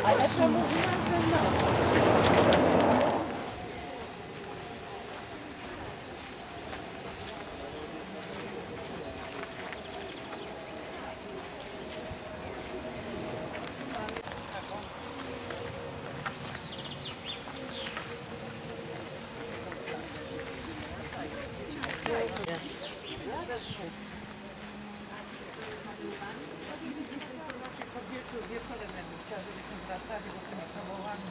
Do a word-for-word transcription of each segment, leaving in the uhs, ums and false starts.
Ale to mówiłam, że no. Wieczorem będę chciała, żebyśmy wracali do tymi kawołami.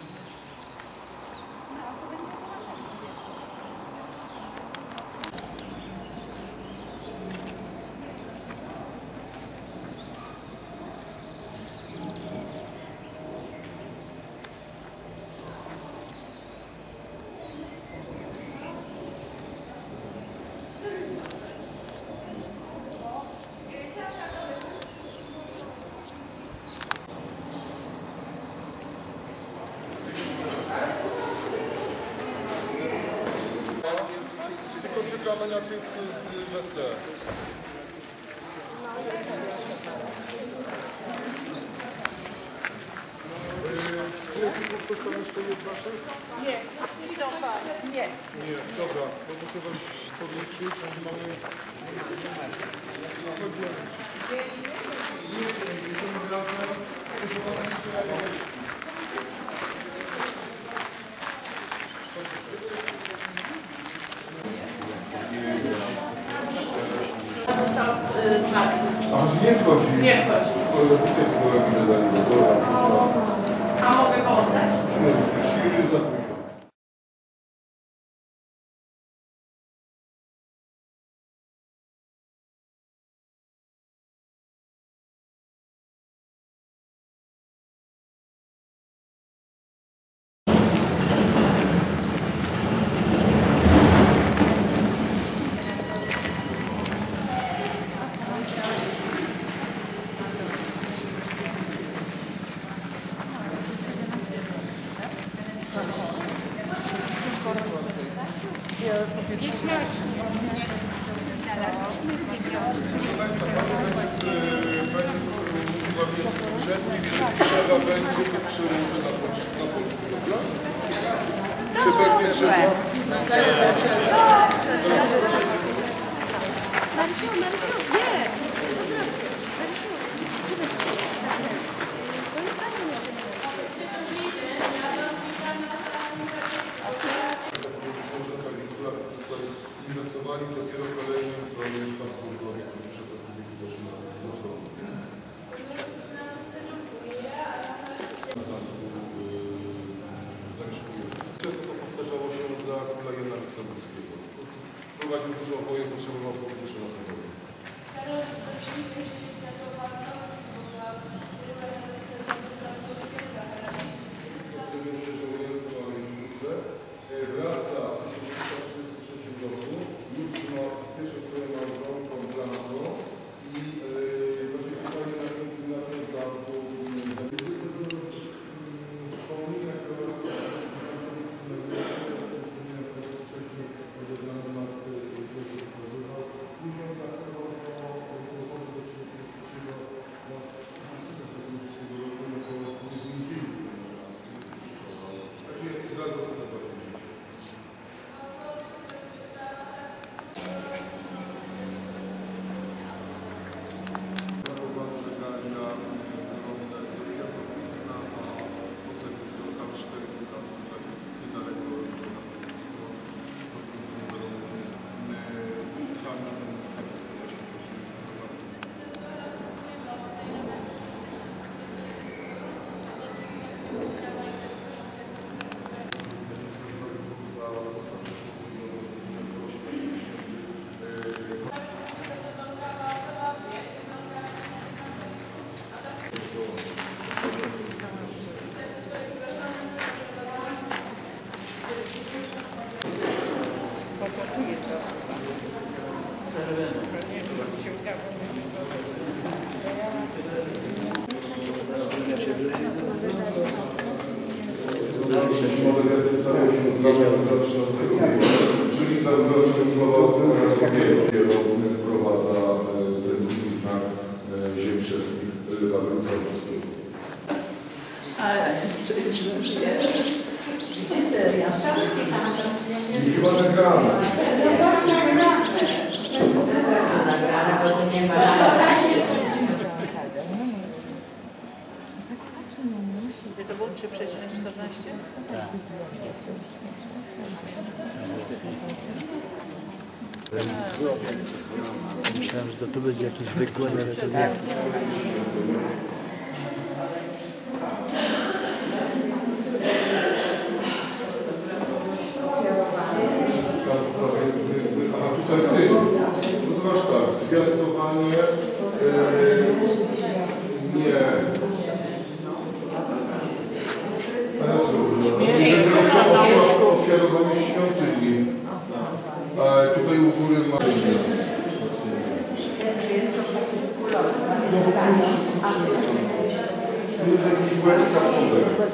Wygrania tych bez te. Czy ktoś tam jeszcze jest waszych? Nie, idą pan. Nie. Nie, dobra, to muszę wam powiedzieć, że mamy... Został z matki. A czy nie wchodzi? Nie wchodzi. A mogę go oddać? Już jest za późno. Trzeba będzie to przełożyć na polski, dobra? Czy pewnie trzeba? Marysiu, Marysiu, nie! Dobra, Marysiu, gdzie będzie to? To jest bardzo Inwestowali dopiero kolejnym do mieszkań kulturowych, którzy przez to sobie doszli na to. Często to powtarzało się za króla Jana Luksemburskiego. Prowadził dużo wojen, potrzebował funduszy na to. Wraca w tysiąc dziewięćset trzydziestym trzecim roku, już ma pierwsze swoje małżonką dla NATO i właśnie pytanie na ten na ten zamku wspomnienia, które wcześniej na temat wywoływał. Później dlatego do trzydziestego roku nie zmienili. Takie zagrożone. Czyli za słowa kierownik wprowadza ten drugi znak ziem wszystkich. Gdzie te jaskółki tam? Chyba nagrane. Nagrane, bo nie ma. Gdzie to było trzy przecinek czternaście? Tak. Myślałem, że to tu będzie jakiś wykład, ale to nie. A tutaj w tym, no to masz tak, zwiastowanie, yy, nie, a co, ofiarowanie świątyni, a tutaj u góry ma... To jest jakiś łebka podek.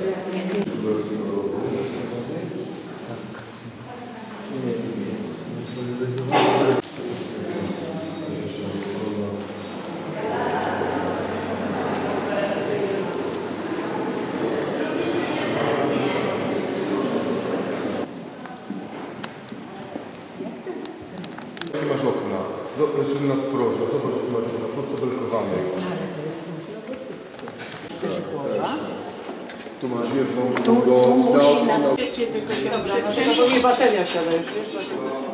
Jakie masz okna? Znaczy na proszę, zobacz, jakie masz okna, prosto belkowane już. Tu masz jedną, Tu, drugą, tu musi na... na... Jeszcze tylko się obrana, to bo nie bateria siada już, wiesz?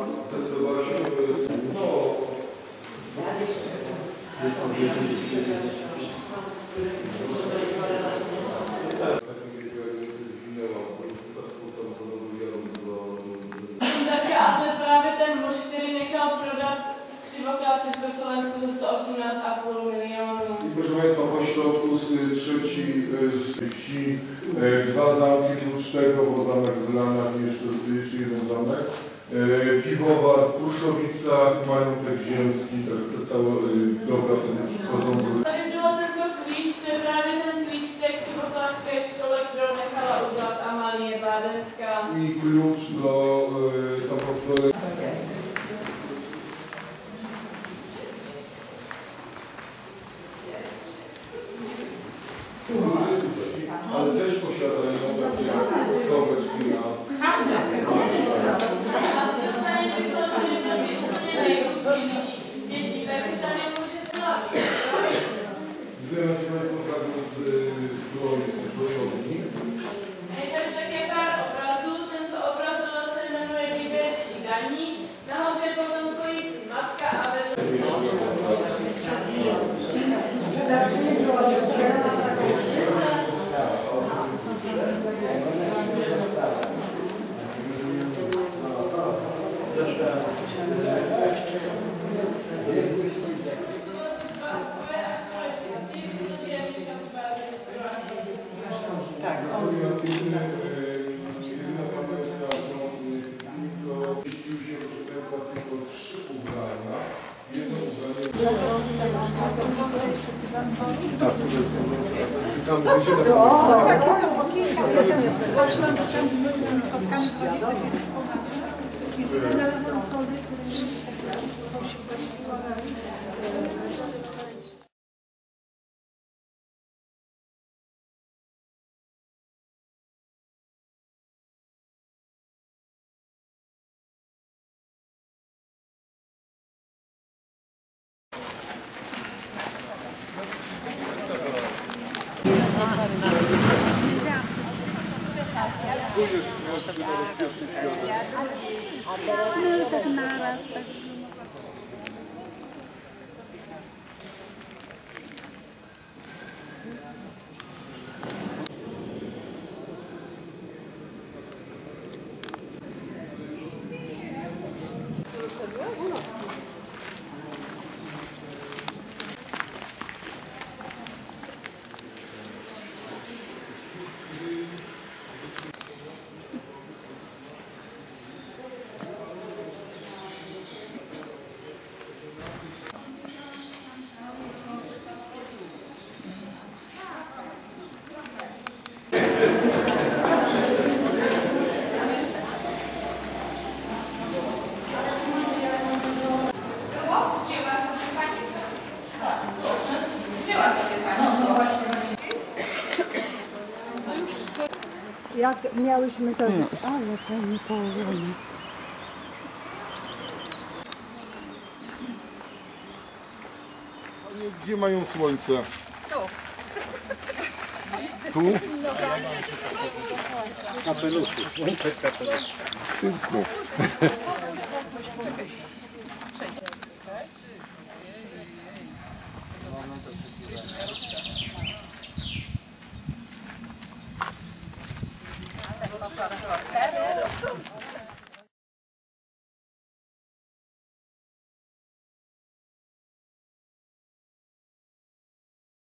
Ale prawie ten muž, který nechal prodat křivoklát Československu za sto osmnáct a půl milionu. Proszę Państwa, po środku y, trzeci y, z wsi, y, dwa zamki oprócz tego, bo zamek w Lanach, jeszcze, jeszcze jeden zamek. Y, piwowar w Kruszowicach, majątek ziemski, tak te całe y, dobra wtedy przychodzą do... Tady bylo tento klíč, to je právě ten klíč té křivoklácké škole, kterou nechala udělat Amalie Bádenská. I klucz do y, tam po której... Ale też posiadają takie schoweczki na... A to stanie wysłać, że úplně nejchudší lidi, děti, takže tam je může tlavit. Dwie macie Państwo fragment z zbrojowni. A je tady také pár obrazů, tento obraz se jmenuje Výběrčí daní, nahoře potom kojící matka a vedle... Tak, No tak naraz, tak. jak miałyśmy to robić, ale fajnie położone. Gdzie mają słońce? Tu. Tu? Kapeluszu, słońce w kapeluszu. Tylko. Teraz